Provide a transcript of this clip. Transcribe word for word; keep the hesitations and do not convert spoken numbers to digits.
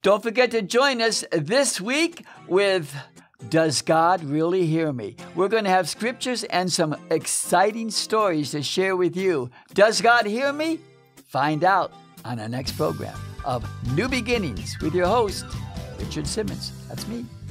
Don't forget to join us this week with Does God Really Hear Me? We're going to have scriptures and some exciting stories to share with you. Does God hear me? Find out on our next program of New Beginnings with your host, Richard Simmons. That's me.